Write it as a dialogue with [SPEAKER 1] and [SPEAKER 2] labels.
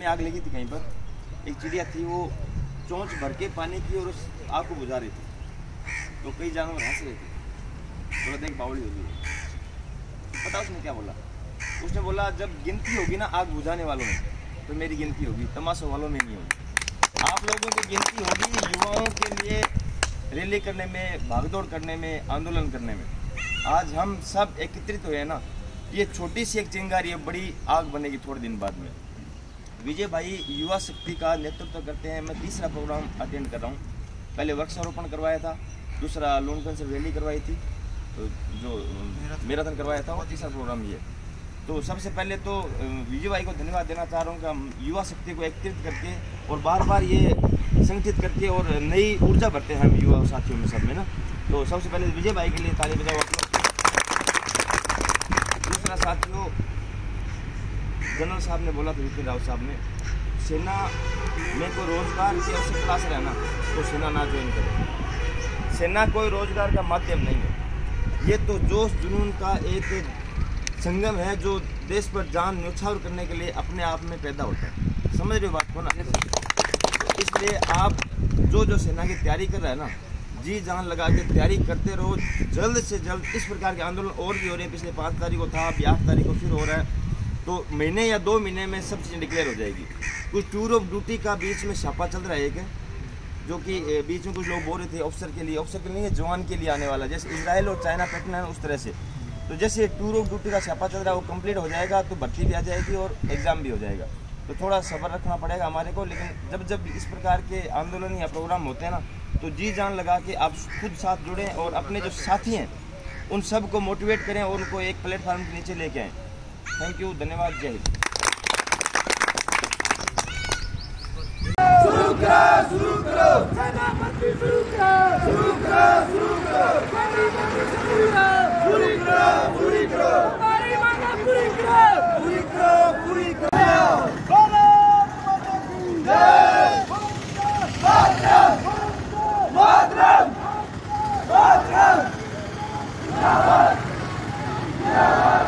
[SPEAKER 1] आग लगी थी कहीं पर, एक चिड़िया थी वो चोंच भर के पानी की और उस आग को बुझा रही थी, तो कई जानवर हंस रहे थे। बोला देख बावली होगी, पता उसने क्या बोला? उसने बोला जब गिनती होगी ना आग बुझाने वालों में तो मेरी गिनती होगी, तमाशा वालों में नहीं होगी। आप लोगों की गिनती होगी युवाओं के लिए रैली करने में, भागदौड़ करने में, आंदोलन करने में। आज हम सब एकत्रित हुए हैं ना, ये छोटी सी एक चिंगारी है, बड़ी आग बनेगी थोड़े दिन बाद में। विजय भाई युवा शक्ति का नेतृत्व करते हैं। मैं तीसरा प्रोग्राम अटेंड कर रहा हूँ। पहले वृक्षारोपण करवाया था, दूसरा लोन कैंसर रैली करवाई थी, जो मैराथन करवाया था, और तीसरा प्रोग्राम ये। तो सबसे पहले तो विजय भाई को धन्यवाद देना चाह रहा हूँ कि हम युवा शक्ति को एकत्रित करके और बार बार ये संगठित करके और नई ऊर्जा भरते हैं हम युवा साथियों में सब में ना। तो सबसे पहले विजय भाई के लिए ताली बजाओ आप लोग। दूसरा साथियों, जनरल साहब ने बोला था, विपिन रावत साहब ने, सेना में कोई रोजगार की अवसर तलाश रहा है ना तो सेना ना ज्वाइन करे। सेना कोई रोजगार का माध्यम नहीं है, ये तो जोश जुनून का एक संगम है जो देश पर जान न्यौछावर करने के लिए अपने आप में पैदा होता है। समझ रहे हो बात को ना? इसलिए आप जो सेना की तैयारी कर रहे हैं ना, जी जान लगा के तैयारी करते रहो। जल्द से जल्द इस प्रकार के आंदोलन और भी हो रहे हैं। पिछले 5 तारीख को था, अभी 8 तारीख को फिर हो रहा है। तो महीने या 2 महीने में सब चीज़ें डिक्लेयर हो जाएगी। कुछ टूर ऑफ ड्यूटी का बीच में छापा चल रहा है एक, जो कि बीच में कुछ लोग बोल रहे थे अफसर के लिए नहीं है, जवान के लिए आने वाला, जैसे इजराइल और चाइना पैटर्न है उस तरह से। तो जैसे टूर ऑफ ड्यूटी का छापा चल रहा है वो कंप्लीट हो जाएगा तो भर्ती भी आ जाएगी और एग्ज़ाम भी हो जाएगा। तो थोड़ा सब्र रखना पड़ेगा हमारे को। लेकिन जब इस प्रकार के आंदोलन या प्रोग्राम होते हैं ना, तो जी जान लगा के आप खुद साथ जुड़ें और अपने जो साथी हैं उन सब को मोटिवेट करें और उनको एक प्लेटफार्म के नीचे लेके आएँ। थैंक यू, धन्यवाद, जय हिंद। शुरू करो सेनापति, शुरू करो हमारी मांग पूरी करो। भारत मातरम।